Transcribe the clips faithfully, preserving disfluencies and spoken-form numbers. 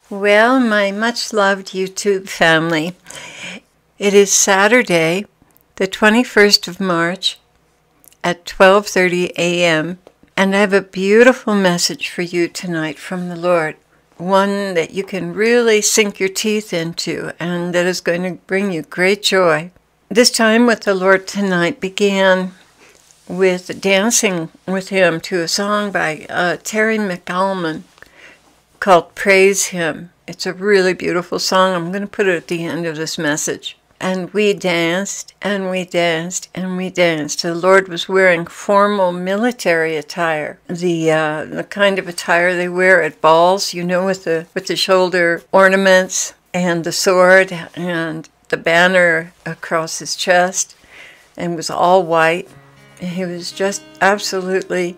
Well, my much-loved YouTube family, it is Saturday, the twenty-first of March at twelve thirty a m, and I have a beautiful message for you tonight from the Lord, one that you can really sink your teeth into and that is going to bring you great joy. This time with the Lord tonight began with dancing with Him to a song by uh, Terry McAlmon called Praise Him. It's a really beautiful song. I'm going to put it at the end of this message. And we danced, and we danced, and we danced. The Lord was wearing formal military attire, the uh, the kind of attire they wear at balls, you know, with the with the shoulder ornaments and the sword and the banner across his chest, and was all white. And he was just absolutely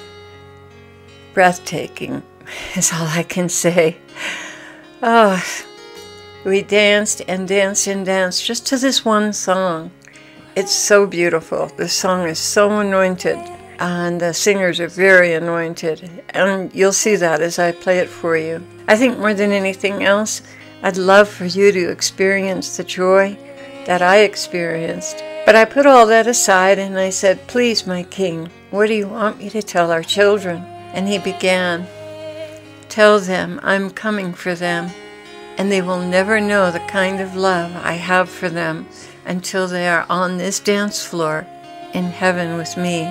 breathtaking, is all I can say. Oh, we danced and danced and danced just to this one song. It's so beautiful. This song is so anointed, and the singers are very anointed, and you'll see that as I play it for you. I think more than anything else, I'd love for you to experience the joy that I experienced. But I put all that aside and I said, please, my King, what do you want me to tell our children? And he began, tell them I'm coming for them, and they will never know the kind of love I have for them until they are on this dance floor in heaven with me.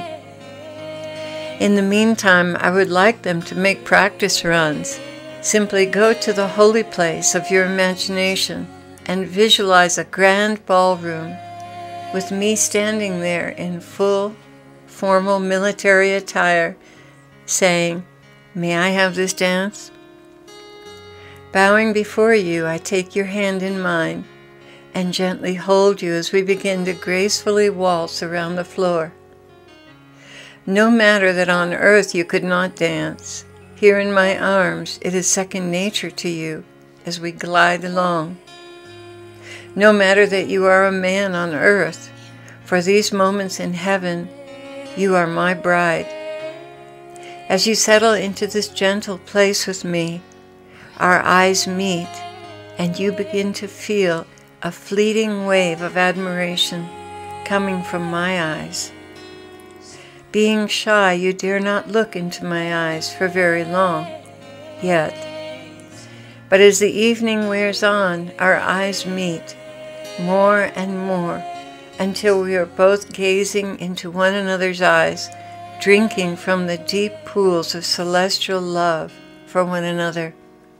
In the meantime, I would like them to make practice runs. Simply go to the holy place of your imagination and visualize a grand ballroom with me standing there in full, formal military attire, saying, may I have this dance? Bowing before you, I take your hand in mine and gently hold you as we begin to gracefully waltz around the floor. No matter that on earth you could not dance, here in my arms it is second nature to you as we glide along. No matter that you are a man on earth, for these moments in heaven, you are my bride. As you settle into this gentle place with me, our eyes meet, and you begin to feel a fleeting wave of admiration coming from my eyes. Being shy, you dare not look into my eyes for very long, yet. But as the evening wears on, our eyes meet more and more until we are both gazing into one another's eyes, drinking from the deep pools of celestial love for one another.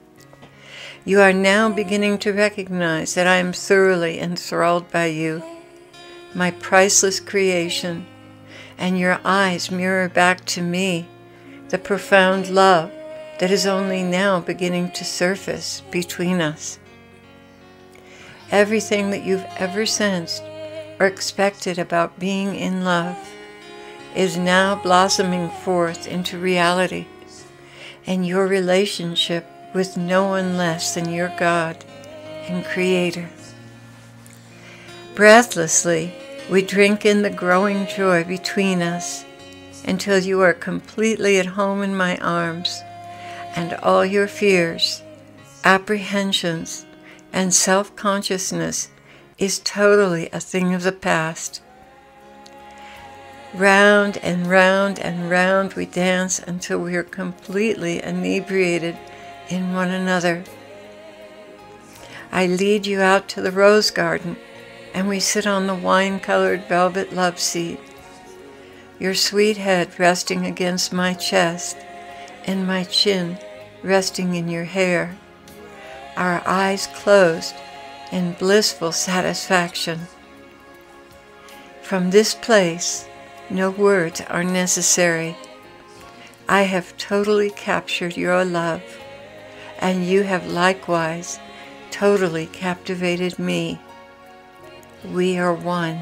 You are now beginning to recognize that I am thoroughly enthralled by you, my priceless creation, and your eyes mirror back to me the profound love that is only now beginning to surface between us. Everything that you've ever sensed or expected about being in love is now blossoming forth into reality, and your relationship with no one less than your God and Creator. Breathlessly, we drink in the growing joy between us until you are completely at home in my arms, and all your fears, apprehensions, and self-consciousness is totally a thing of the past. Round and round and round we dance until we are completely inebriated in one another. I lead you out to the rose garden, and we sit on the wine-colored velvet love seat, your sweet head resting against my chest, and my chin resting in your hair, our eyes closed in blissful satisfaction. From this place, no words are necessary. I have totally captured your love, and you have likewise totally captivated me. We are one.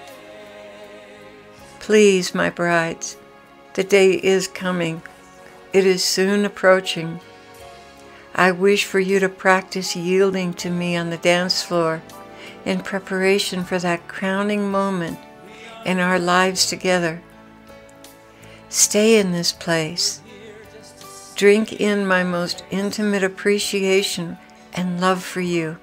Please, my brides, the day is coming. It is soon approaching. I wish for you to practice yielding to me on the dance floor in preparation for that crowning moment in our lives together. Stay in this place. Just drink in my most intimate appreciation and love for you.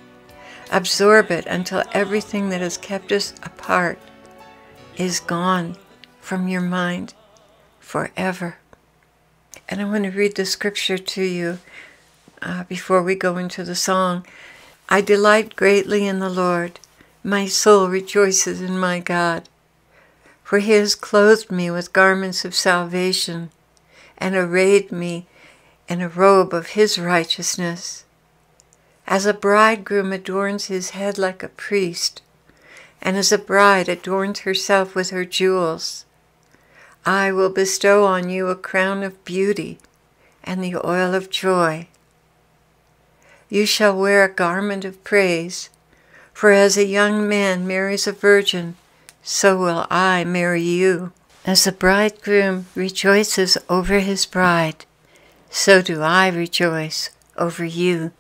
Absorb it until everything that has kept us apart is gone from your mind forever. And I want to read the scripture to you uh, before we go into the song. I delight greatly in the Lord. My soul rejoices in my God. For he has clothed me with garments of salvation and arrayed me in a robe of his righteousness. As a bridegroom adorns his head like a priest, and as a bride adorns herself with her jewels, I will bestow on you a crown of beauty and the oil of joy. You shall wear a garment of praise, for as a young man marries a virgin, so will I marry you. As the bridegroom rejoices over his bride, so do I rejoice over you.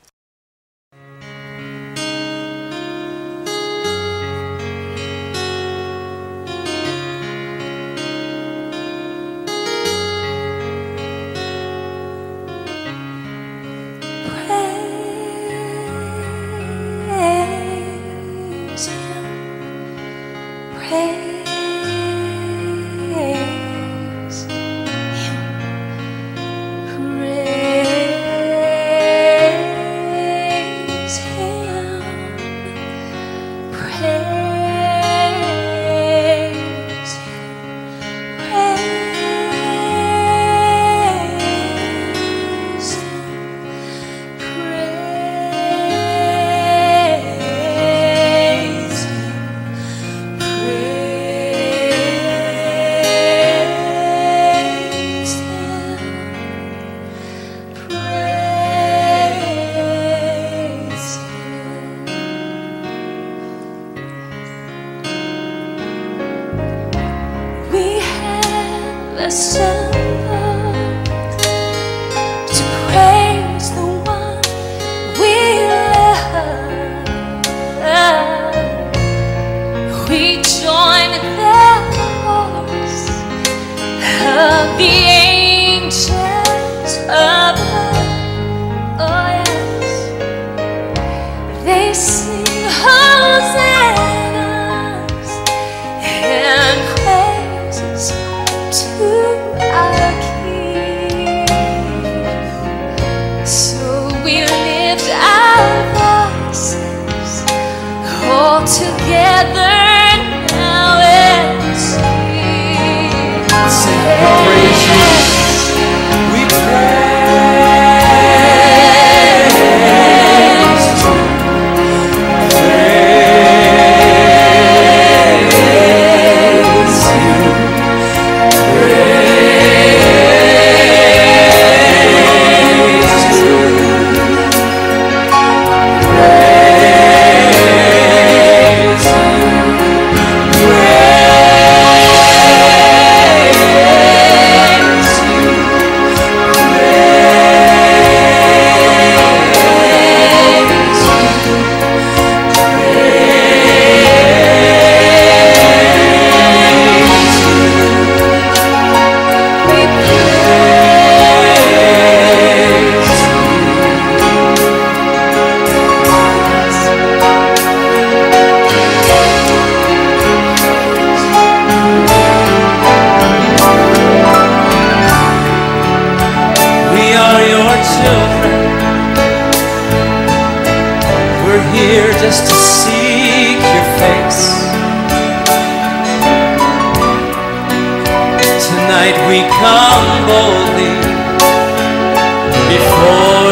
We come boldly before